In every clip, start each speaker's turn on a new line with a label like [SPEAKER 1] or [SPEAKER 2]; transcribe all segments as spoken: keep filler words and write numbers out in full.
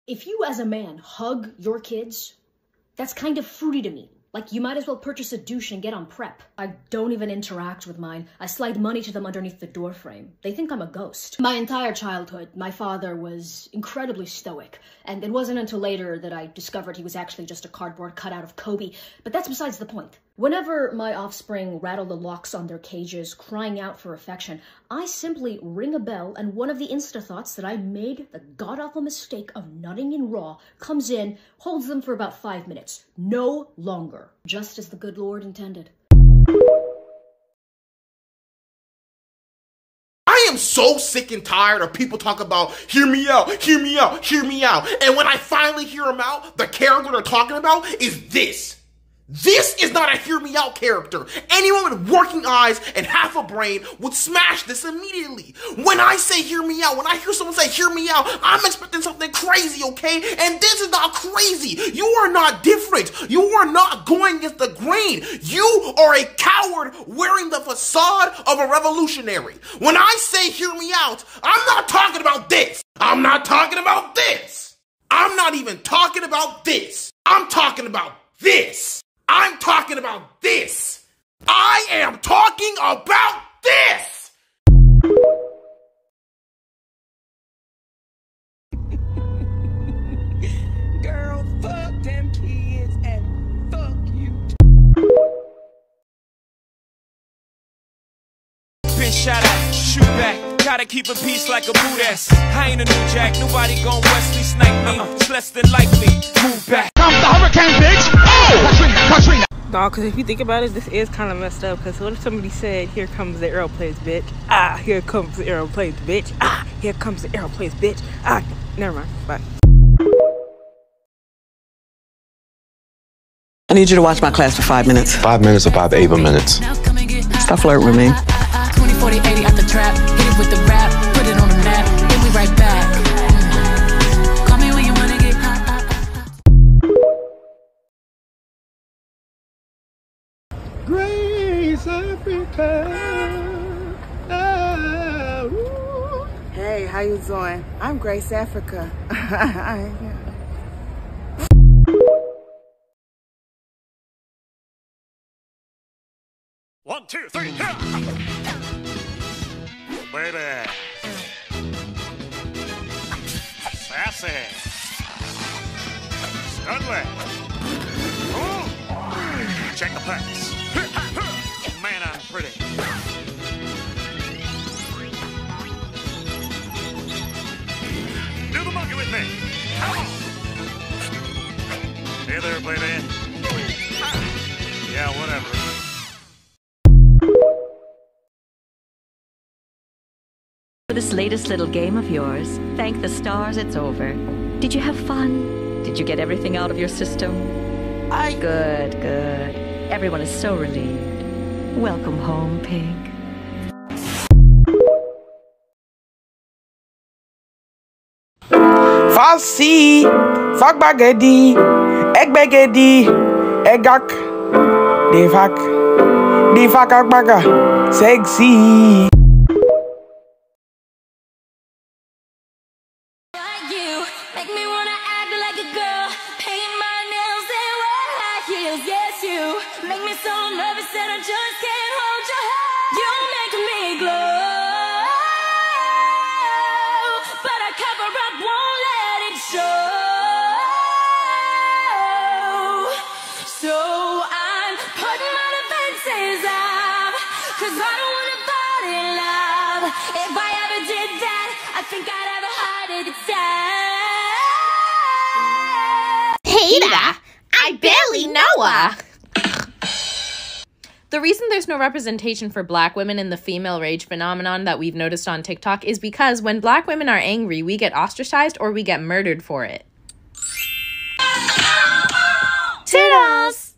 [SPEAKER 1] If you as a man hug your kids, that's kind of fruity to me. Like, you might as well purchase a douche and get on prep. I don't even interact with mine. I slide money to them underneath the doorframe. They think I'm a ghost. My entire childhood, my father was incredibly stoic, and it wasn't until later that I discovered he was actually just a cardboard cutout of Kobe, but that's besides the point. Whenever my offspring rattle the locks on their cages, crying out for affection, I simply ring a bell, and one of the insta-thoughts that I made the god-awful mistake of nutting in raw comes in, holds them for about five minutes. No longer. Just as the good Lord intended.
[SPEAKER 2] I am so sick and tired of people talking about, hear me out, hear me out, hear me out. And when I finally hear them out, the character they're talking about is this. This is not a hear me out character. Anyone with working eyes and half a brain would smash this immediately. When I say hear me out, when I hear someone say hear me out, I'm expecting something crazy, okay? And this is not crazy. You are not different. You are not going against the grain. You are a coward wearing the facade of a revolutionary. When I say hear me out, I'm not talking about this. I'm not talking about this. I'm not even talking about this. I'm talking about this. I'm talking about this. I am talking about this.
[SPEAKER 3] Girl, fuck them kids and fuck you. Bitch, shot at, shoot back. Gotta keep a peace like a boot ass. I ain't a new jack, nobody gon' Wesley snipe me. Uh-uh. It's less than likely. Move back. Come the hurricane, bitch! Oh! Katrina, Katrina!
[SPEAKER 4] Dog, because if you think about it, this is kind of messed up. Because what if somebody said, here comes the aeroplanes, bitch. Ah, here comes the aeroplanes, bitch. Ah, here comes the aeroplanes, bitch. Ah, never mind. Bye.
[SPEAKER 5] I need you to watch my class for five minutes.
[SPEAKER 6] Five minutes or five Ava minutes.
[SPEAKER 5] Stop flirting with me.
[SPEAKER 7] twenty, forty, eighty out the trap. Hit it with the rap. Put it on the map. Then we right back. Call me when you wanna get hot, hot, hot.
[SPEAKER 3] Grace Africa. Oh,
[SPEAKER 4] Hey, how you doing? I'm Grace Africa.
[SPEAKER 8] One, two, three, yeah! Baby. Sassy. Studley. Ooh. Check the pecs. Man, I'm pretty. Do the monkey with me. Come on. Hey there, baby. Yeah, whatever.
[SPEAKER 9] For this latest little game of yours, thank the stars it's over. Did you have fun? Did you get everything out of your system? I... Good, good. Everyone is so relieved. Welcome home, Pig.
[SPEAKER 3] Farsi, fuck bagedi, egg bagedi, eggak, defak, defak baga, sexy.
[SPEAKER 10] I barely know her. The reason there's no representation for black women in the female rage phenomenon that we've noticed on TikTok is because when black women are angry, we get ostracized or we get murdered for it. Toodles!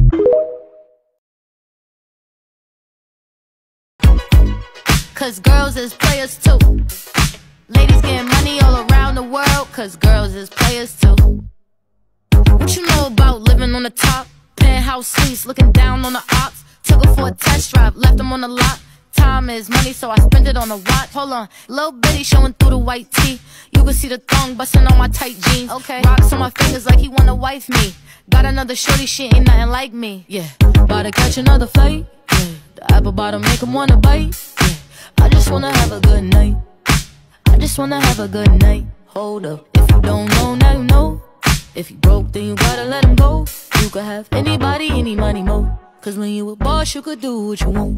[SPEAKER 7] Cause girls is players too. Ladies getting money all around the world, cause girls is players too. What you know about living on the top? Penthouse suites, looking down on the ops. Took her for a test drive, left them on the lot. Time is money, so I spend it on a watch. Hold on, little bitty showing through the white tee. You can see the thong busting on my tight jeans. Okay, rocks on my fingers like he wanna wife me. Got another shorty, she ain't nothing like me. Yeah, about to catch another flight. Yeah, the apple bottom make him wanna bite. Yeah, I just wanna have a good night. I just wanna have a good night. Hold up, if you don't know, now you know. If you broke, then you gotta let him go. You could have anybody, any money, mo. Cause when you a boss, you could do what you want.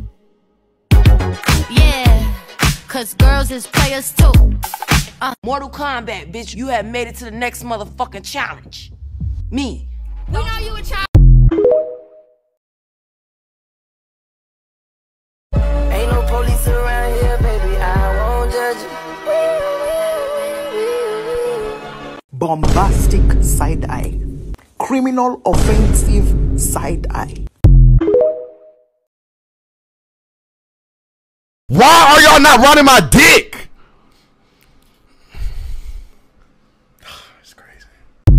[SPEAKER 7] Yeah, cause girls is players too. uh.
[SPEAKER 6] Mortal Kombat, bitch, you have made it to the next motherfucking challenge. Me.
[SPEAKER 7] We know you a child.
[SPEAKER 6] Ain't no police around here, baby, I won't judge you.
[SPEAKER 11] Bombastic side eye. Criminal offensive side eye.
[SPEAKER 2] Why are y'all not running my dick? It's crazy.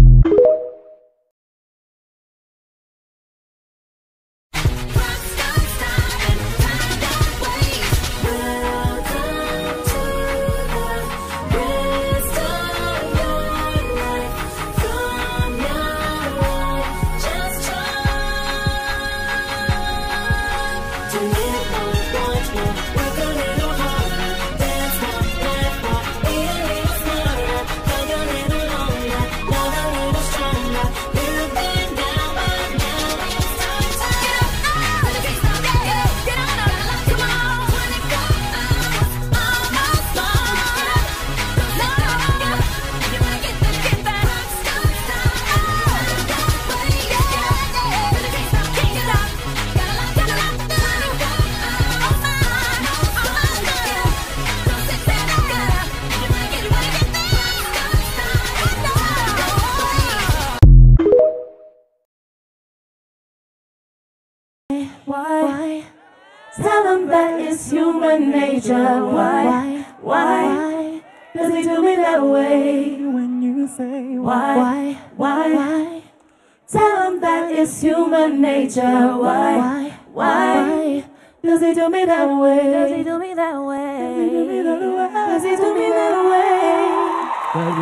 [SPEAKER 12] Why? Tell them that it's human nature. Why? Why? Does he do me that way? When you say why? Why? Why? Tell them that it's human nature. Why? Why? Does he do me that way? Does he do me that way? Does he do me that way? That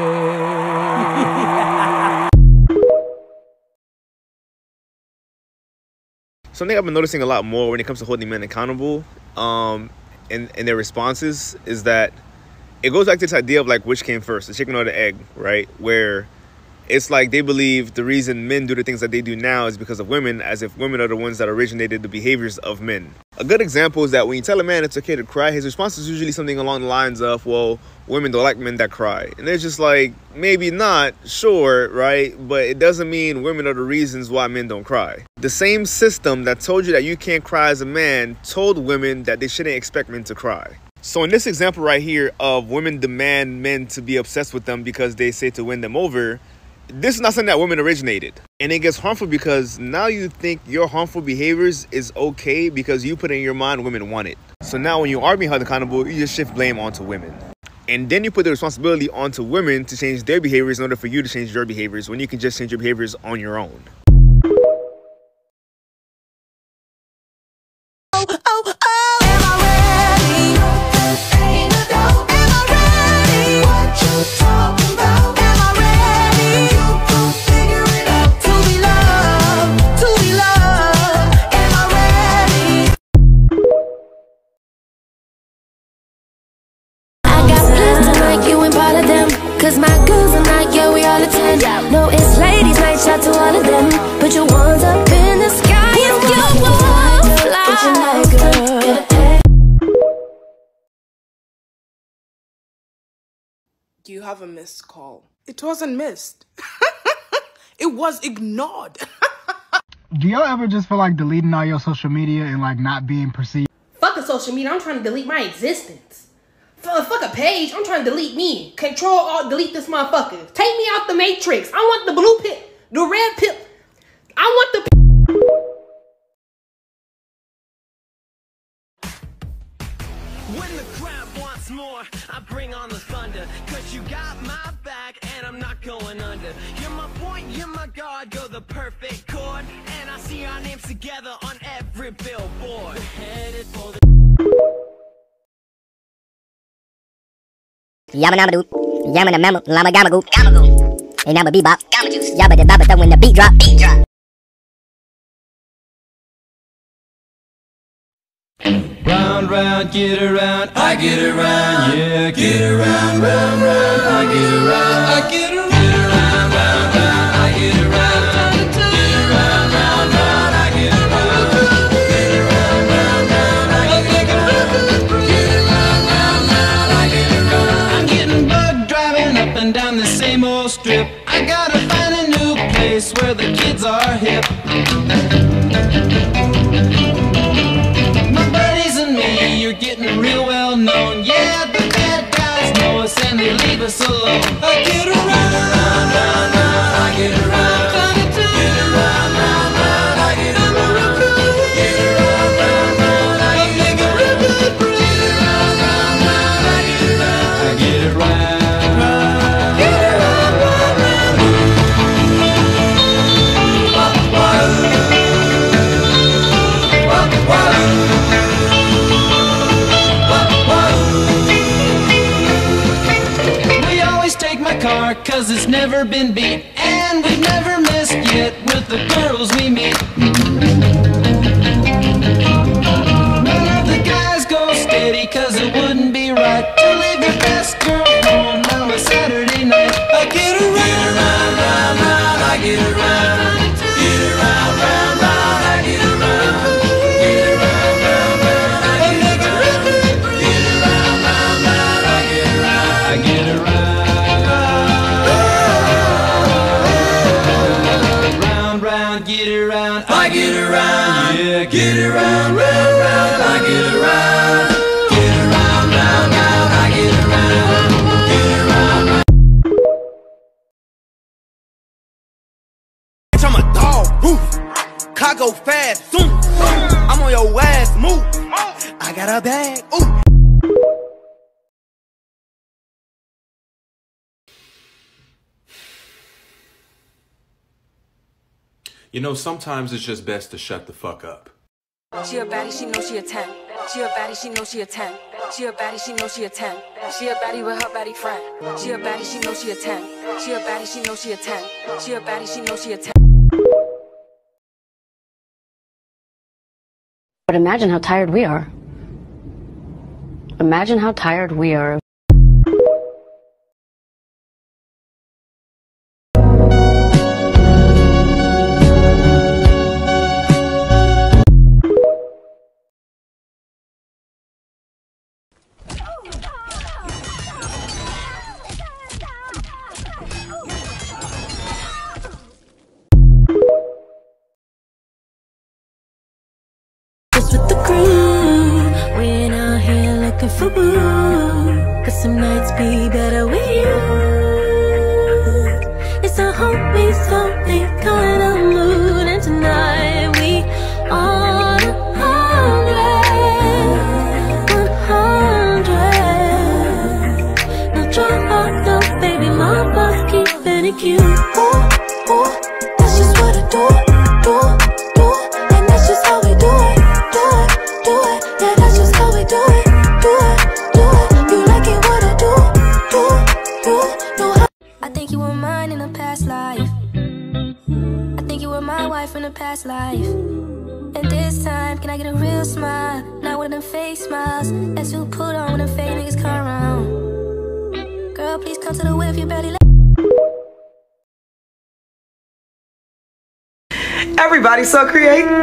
[SPEAKER 12] way.
[SPEAKER 13] Something I've been noticing a lot more when it comes to holding men accountable um, and, and their responses is that it goes back to this idea of like which came first, the chicken or the egg, right? Where it's like they believe the reason men do the things that they do now is because of women, as if women are the ones that originated the behaviors of men. A good example is that when you tell a man it's okay to cry, his response is usually something along the lines of, well, women don't like men that cry. And it's just like, maybe not, sure, right? But it doesn't mean women are the reasons why men don't cry. The same system that told you that you can't cry as a man told women that they shouldn't expect men to cry. So in this example right here of women demand men to be obsessed with them because they say to win them over, this is not something that women originated. And it gets harmful because now you think your harmful behaviors is okay because you put in your mind women want it. So now when you are being held accountable, you just shift blame onto women. And then you put the responsibility onto women to change their behaviors in order for you to change your behaviors when you can just change your behaviors on your own.
[SPEAKER 12] Oh, oh, oh. Am I ready? Ain't no doubt. Am I ready? What you talking about? Am I ready? You gon' figure it out. To be loved, to be loved. Am I ready?
[SPEAKER 7] I got plans tonight, you ain't part of them. Cause my girls are not, yeah, we all attend. No, it's ladies night, shout to all of them. Put your wands up in the sky if you want to fly. Get your night, girl.
[SPEAKER 4] You have a missed call. It wasn't missed. It was ignored.
[SPEAKER 14] Do y'all ever just feel like deleting all your social media and like not being perceived?
[SPEAKER 1] Fuck a social media, I'm trying to delete my existence. F fuck a page, I'm trying to delete me. Control, alt, delete this motherfucker. Take me out the matrix. I want the blue pill, the red pill. I want the...
[SPEAKER 3] When the crowd wants more, I bring on the thunder. Cause you got my back and I'm not going under. You're my point, you're my guard, go the perfect chord. And I see our names together on every billboard. We're headed for the...
[SPEAKER 15] Yamma nama doop. Yamma na mamma. Lama gamma goop. Gamma goop. Hey, nama bebop. Gamma juice. Yabba da babba when the beat drop. Beat drop.
[SPEAKER 16] Round, round, get around, I get around, yeah, get around, round, round, I get around, I get around, get around, round, round, I get around, get around, round, round, I get around, get around, round, round, I get around, get around, round, round, I get around. I'm getting bug driving up and down the same old strip. I gotta find a new place where the kids are hip. You're getting real well known. Yeah, the bad guys know us and they leave us alone. I get around, round, round, round, I get around. Get around, round, round, I get around. Get around, round, round, I get around. Get around, round, round, I get around. I get around. Get around, round, round. Wah, wah, wah. Car, cause it's never been beat, and we've never missed yet with the girls we meet. None of the guys go steady, cause it wouldn't be right to leave your best girl home on a Saturday night. I get around, get around, round, round, I get around. Get around, round, round, I get around. Get around, round, round, I get around. Get around, round, round, I get around. I get around. Get around, I get around, yeah, get around, round, round, I get around, get around, round, round, I get around, get around, round.
[SPEAKER 17] Bitch, I'm a dog, roof, car go fast, zoom, I'm on your ass, move, I got a bag, ooh.
[SPEAKER 18] You know, sometimes it's just best to shut the fuck up.
[SPEAKER 19] She a baddie, she know she a ten. She a baddie, she know she a ten. She a baddie, she know she a ten. She a baddie with her baddie friend. She a baddie, she know she a ten. She a baddie, she know she a ten. She a baddie, she know she a ten.
[SPEAKER 20] But imagine how tired we are. Imagine how tired we are.
[SPEAKER 12] With the crew, we ain't out here looking for boo. Cause some nights be better with you. It's a homie, something kind of mood. And tonight we on a hundred, one hundred. No drama, no baby mama, keeping it cute. Ooh, ooh, that's just what I do, do, do. And that's just how we do it. From the past life, and this time, can I get a real smile? Not one of them fake smiles as you put on when them fake niggas come around. Girl, please come to the whip, you barely let.
[SPEAKER 5] Everybody's so creative.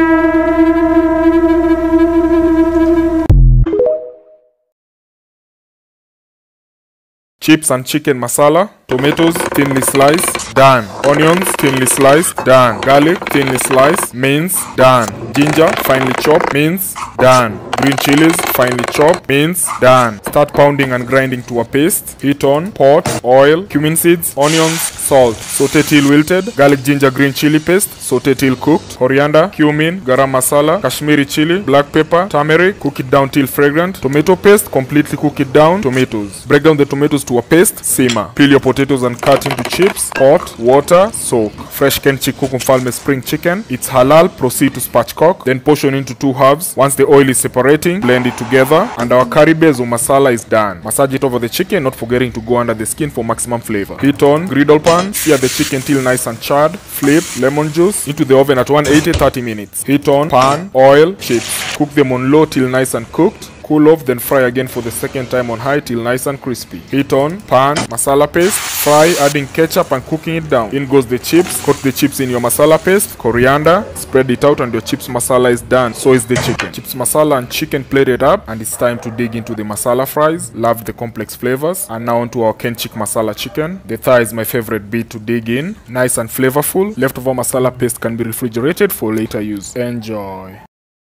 [SPEAKER 21] Chips and chicken masala, tomatoes thinly sliced, done. Onions thinly sliced, done. Garlic thinly sliced, minced, done. Ginger finely chopped, minced, done. Green chilies finely chopped, minced, done. Start pounding and grinding to a paste. Heat on, pot, oil, cumin seeds, onions, salt. Saute till wilted. Garlic, ginger, green chili paste. Saute till cooked. Coriander, cumin, garam masala, Kashmiri chili, black pepper, turmeric. Cook it down till fragrant. Tomato paste, completely cook it down. Tomatoes. Break down the tomatoes to a paste. Simmer. Peel your potatoes and cut into chips. Hot, water, soak. fresh Kenchi Kukumfalme spring chicken. It's halal. Proceed to spatchcock. Then portion into two halves. Once the oil is separating, blend it together. And our curry base or masala is done. Massage it over the chicken, not forgetting to go under the skin for maximum flavor. Heat on griddle pan. Sear the chicken till nice and charred. Flip lemon juice into the oven at one eighty thirty minutes. Heat on pan, oil, chips. Cook them on low till nice and cooked. Cool off, then fry again for the second time on high till nice and crispy. Heat on pan, masala paste. Fry, adding ketchup and cooking it down. In goes the chips. Coat the chips in your masala paste. Coriander. Spread it out and your chips masala is done. So is the chicken. Chips masala and chicken plated up, and it's time to dig into the masala fries. Love the complex flavors. And now onto our Kenchik masala chicken. The thigh is my favorite bit to dig in. Nice and flavorful. Leftover masala paste can be refrigerated for later use. Enjoy.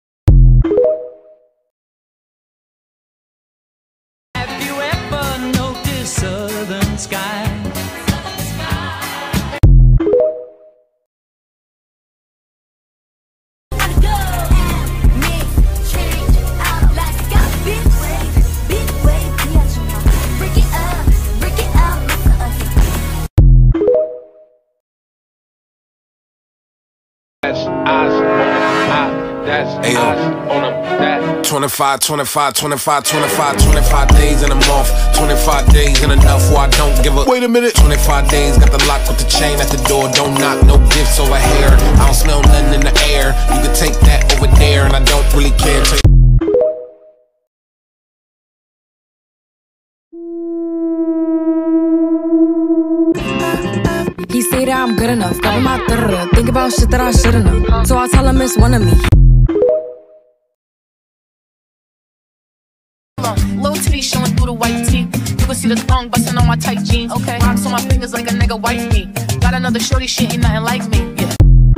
[SPEAKER 16] Southern sky.
[SPEAKER 3] That's eyes on them. That's eyes on them. That
[SPEAKER 8] twenty-five, twenty-five, twenty-five, twenty-five, twenty-five days in a month. twenty-five days in enough where I don't give a. Wait a minute. twenty-five days, got the lock with the chain at the door. Don't knock, no gifts over here. I don't smell nothing in the air. You can take that over there, and I don't really care. Take
[SPEAKER 22] He say that I'm good enough, cover my third. Think about shit that I should've known. So I tell him it's one of me.
[SPEAKER 7] Little titty showing through the white tee. You can see the thong busting on my tight jeans. Okay, rocks on my fingers like a nigga wife me. Got another shorty, she ain't nothing like me. Yeah.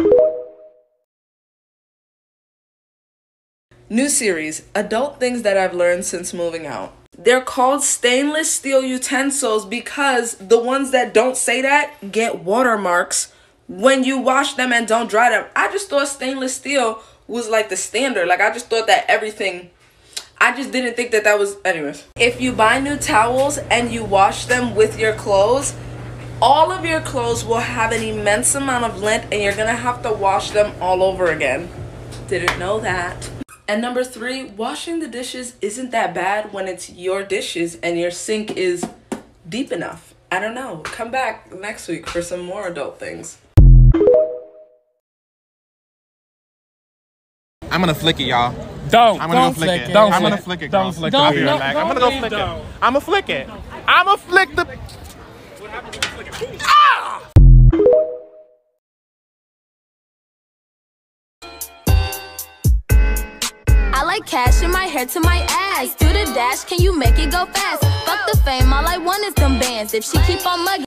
[SPEAKER 23] New series, adult things that I've learned since moving out. They're called stainless steel utensils because the ones that don't say that get watermarks when you wash them and don't dry them. I just thought stainless steel was like the standard. Like I just thought that everything, I just didn't think that that was, anyways. If you buy new towels and you wash them with your clothes, all of your clothes will have an immense amount of lint and you're gonna have to wash them all over again. Didn't know that. And number three, washing the dishes isn't that bad when it's your dishes and your sink is deep enough. I don't know. Come back next week for some more adult things.
[SPEAKER 2] I'm gonna flick it, y'all.
[SPEAKER 21] Don't.
[SPEAKER 2] I'm gonna
[SPEAKER 21] Don't
[SPEAKER 2] go flick,
[SPEAKER 21] flick
[SPEAKER 2] it.
[SPEAKER 21] it. Don't
[SPEAKER 2] I'm
[SPEAKER 21] flick
[SPEAKER 2] gonna
[SPEAKER 21] it.
[SPEAKER 2] flick it.
[SPEAKER 21] Don't
[SPEAKER 2] girls.
[SPEAKER 21] flick
[SPEAKER 2] Don't
[SPEAKER 21] it.
[SPEAKER 2] be
[SPEAKER 21] Don't-
[SPEAKER 2] like,
[SPEAKER 21] don't
[SPEAKER 2] I'm gonna go
[SPEAKER 21] leave,
[SPEAKER 2] flick
[SPEAKER 21] don't.
[SPEAKER 2] it. I'm gonna flick it. I'm gonna flick the. Ah!
[SPEAKER 7] I like cash in my hair to my ass. Do the dash, can you make it go fast? Fuck the fame, all I want is them bands. If she keep on mugging.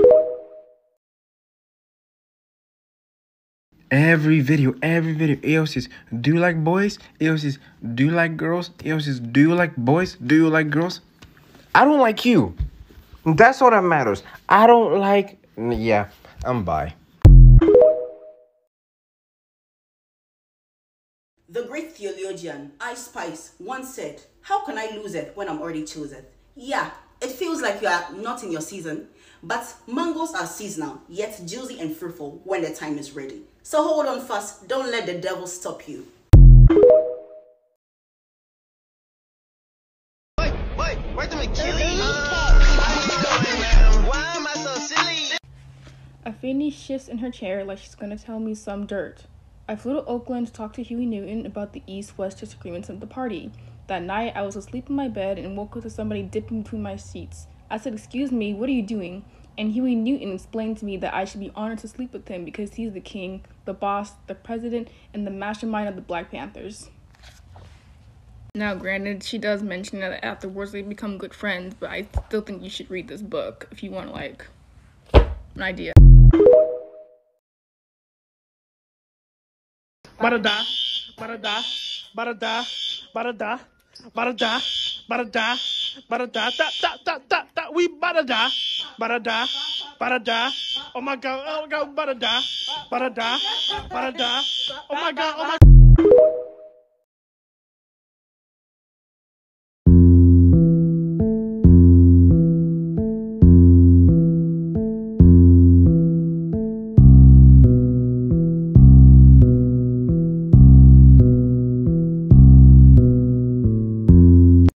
[SPEAKER 24] Every video, every video, A O Cs, do you like boys? A O Cs, do you like girls? A O Cs, do you like boys? Do you like girls?
[SPEAKER 25] I don't like you. That's all that matters. I don't like... Yeah, I'm bi.
[SPEAKER 26] The great theologian, I Spice, once said, how can I lose it when I'm already chosen? Yeah, it feels like you are not in your season, but mangoes are seasonal, yet juicy and fruitful when the time is ready. So hold on fast, don't let the devil stop you.
[SPEAKER 17] Wait, wait, wait, let me kill you. Why am I so silly?
[SPEAKER 4] Afeni shifts in her chair like she's gonna tell me some dirt. I flew to Oakland to talk to Huey Newton about the East-West disagreements of the party. That night, I was asleep in my bed and woke up to somebody dipping between my sheets. I said, "Excuse me, what are you doing?" And Huey Newton explained to me that I should be honored to sleep with him because he's the king, the boss, the president, and the mastermind of the Black Panthers. Now, granted, she does mention that afterwards they become good friends, but I still think you should read this book if you want, like, an idea.
[SPEAKER 27] Barada, barada, barada, barada, barada, barada, barada, da da da da da. We barada, barada, barada. Oh my god, oh my god, barada, barada, barada. Oh my god, oh my.